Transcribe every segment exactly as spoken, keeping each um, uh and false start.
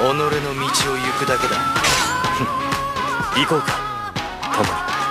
己の道を行くだけだ。 行こうか、共に。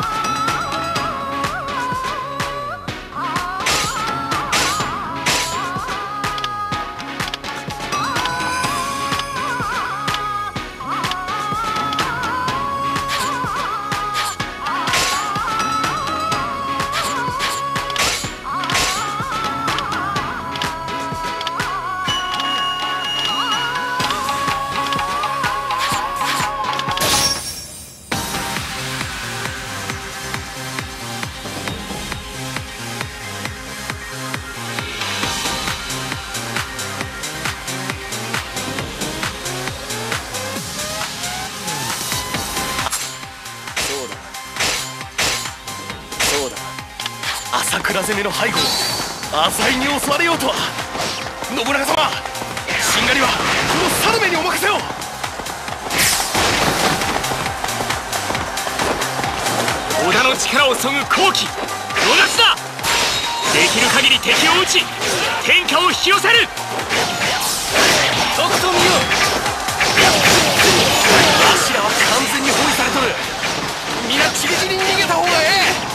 朝倉攻めの背後を浅井に襲われようとは。信長様、しんがりはこの猿めにお任せを。織田の力をそぐ好機、野出しだ。できる限り敵を撃ち天下を引き寄せる。とくと見よ、わしらは完全に包囲されとる。皆ちりぢりに逃げた方がええ。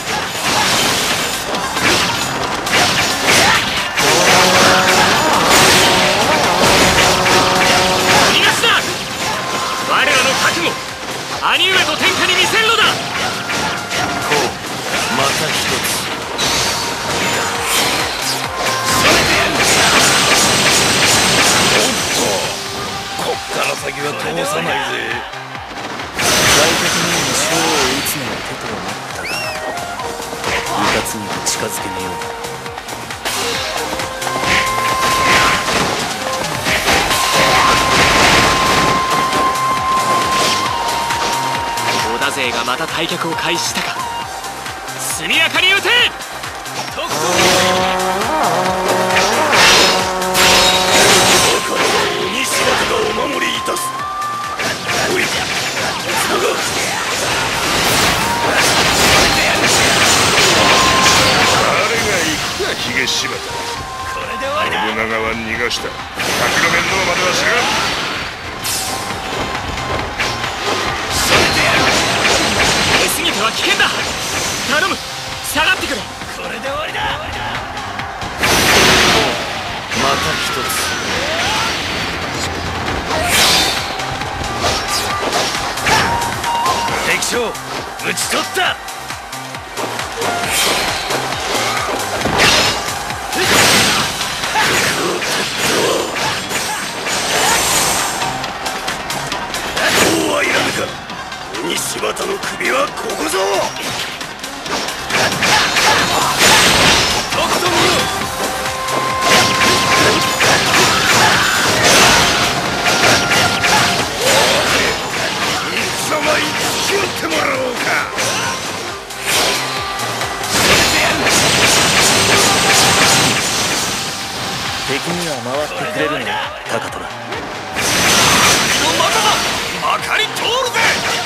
我らの覚悟、兄上と天下に見せるのだ。こう、また一つ。おっと、こっから先は通さないぜ。外敵にも将を撃つのが手とはなったが、うかつには近づけねえようだ。勢がまた退却を開始したか。速やかに撃て。とくと鬼柴田がお守りいたす。おい、つなが誰が行くか、ヒゲ柴田。これで終わりだ。信長は逃がした。敵の面倒までは知らん。過ぎては危険だ。頼む、下がってくれ。これで終わりだ。また一つ。敵将討ち取った。そうはいらぬか。鬼柴田の首はここぞ。とくと見よ。いつ様に付き合ってもらおうか。敵には回ってくれるのだ、高虎。のまだだ、まかり通るぜ。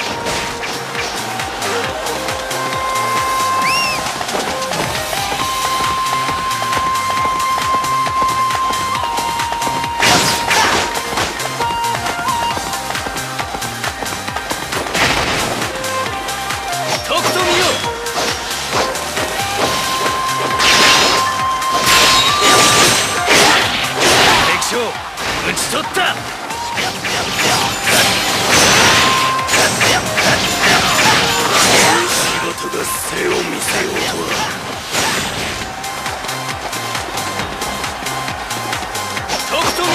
撃ち取った。仕事が背を見せようとは。とくと見よ。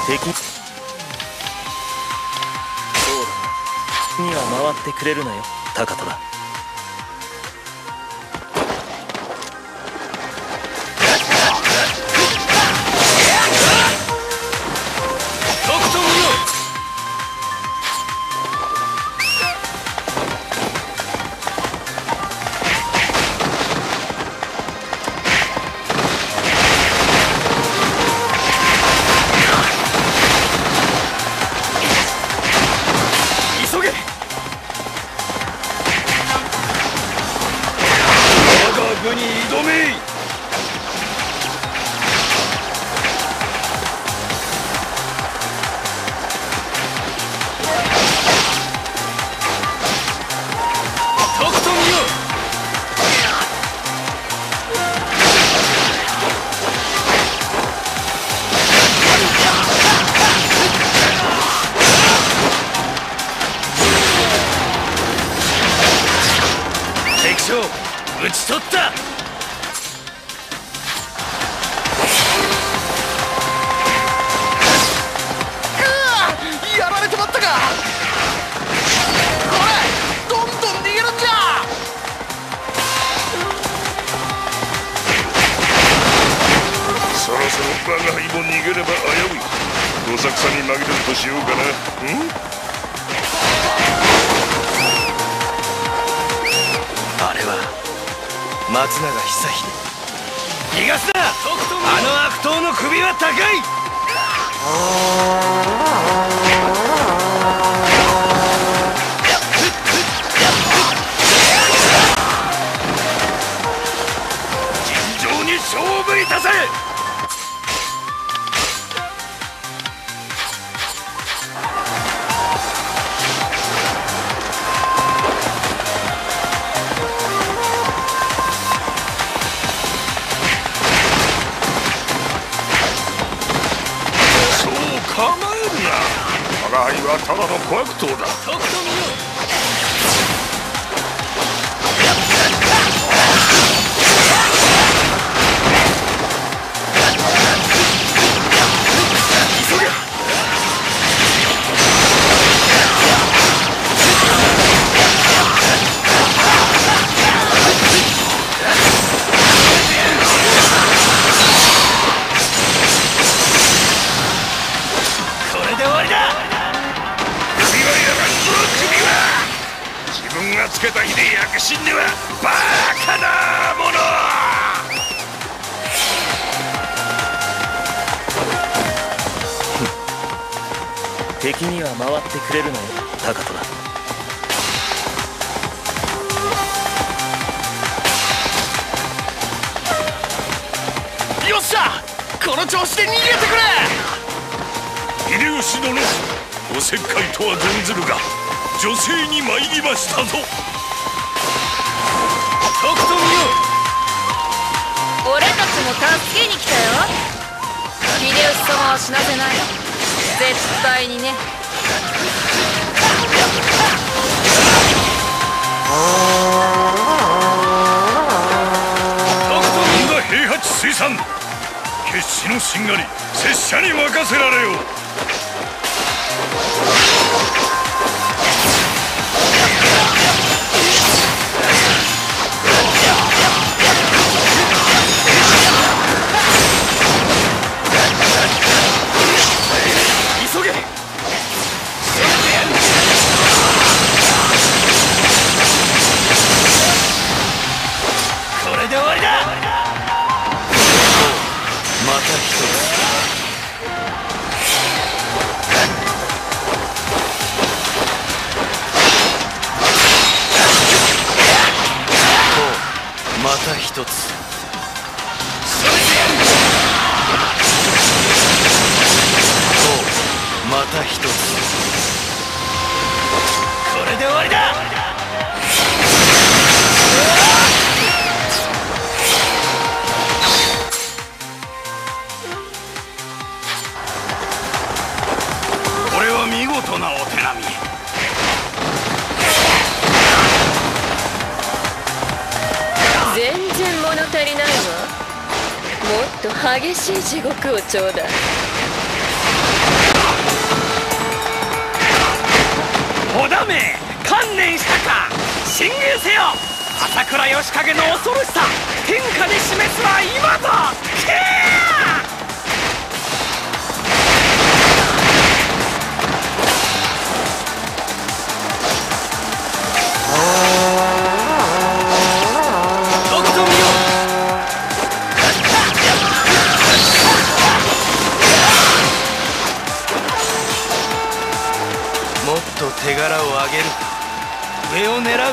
敵そうだには回ってくれるなよ高虎。 討ち取った。やられてまったか。これどんどん逃げるんじゃ。 そろそろ我が輩も逃げれば危うい。どさくさに紛れるとしようかな。んあれは松永久秀。逃がすな。あの悪党の首は高い。尋常に勝負いたせ。 我が輩はただの小悪党だ。 とくと見よ。急げ。これで終わりだ。 自分がつけた火で焼く死んではバカなもの。 敵には回ってくれるなよ高虎。 よっしゃ、この調子で逃げてくれ。 秀吉殿、おせっかいとは存ずるが女性に参りましたぞ。 とくと見よ。 俺たちも助けに来たよ。秀吉様は死なせない。絶対にね。 とくと見が平八水産。決死のしんがり拙者に任せられよう。 急げ。これで終わりだ。また一つ。また一つ。また一つ。これで終わりだ。これは見事なお手並み。 全然物足りないわ。もっと激しい地獄をちょうだい。 織田め観念したか。進軍せよ。朝倉義景の恐ろしさ天下で示すは今ぞ。けー手柄を上げるか。上を狙う。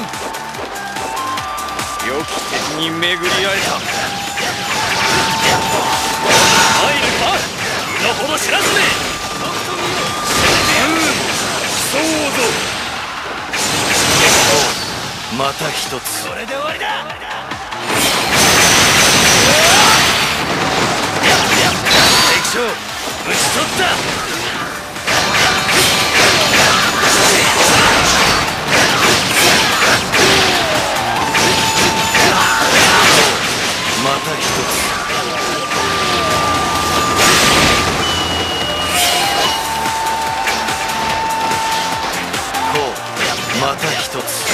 良き敵に巡り会えた。入るか身の程知らずめ。そうぞ。また一つ。これで終わりだ。敵将討ち取った。また一つ。こうまた一つ。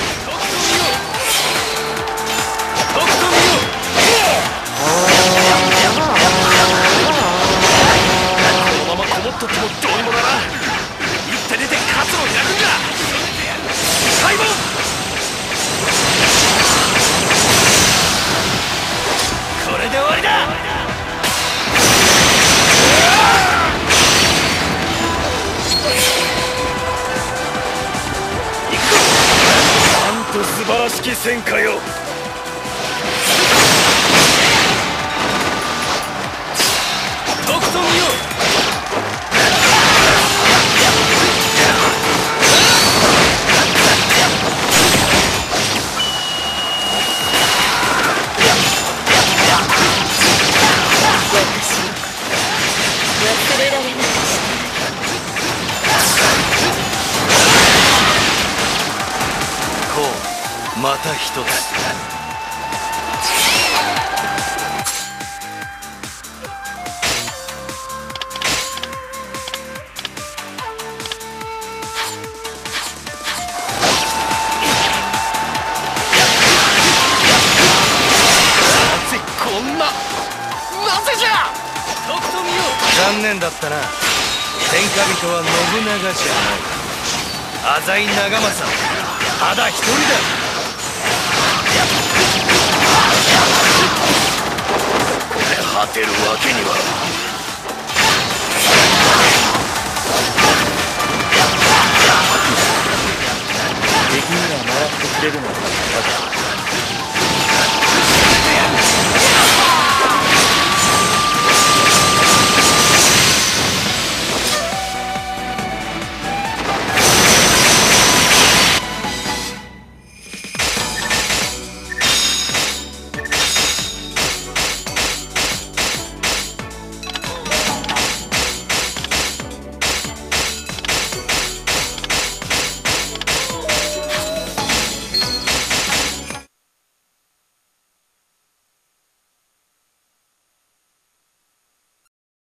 このままこもっとってもどうにもならん。打って出て活路を開くんだ。開門。これで終わりだ。なんと素晴らしき戦果よ。とくと見よ。 忘れられない。 こうまた一つ。なぜこんな。なぜじゃ。とくと見よ。残念だったな。天下人は信長じゃない。浅井長政ただ一人だ。これ果てるわけには。